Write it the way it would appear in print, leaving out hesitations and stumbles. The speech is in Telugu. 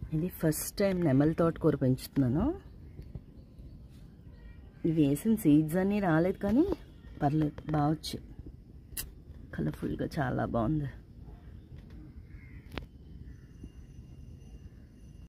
ఇది ఫస్ట్ టైం నెమలి తోటకూర పెంచుతున్నాను. ఇవి వేసిన సీడ్స్ అన్నీ రాలేదు కానీ పర్లేదు, బాగా వచ్చాయి. కలర్ఫుల్గా చాలా బాగుంది.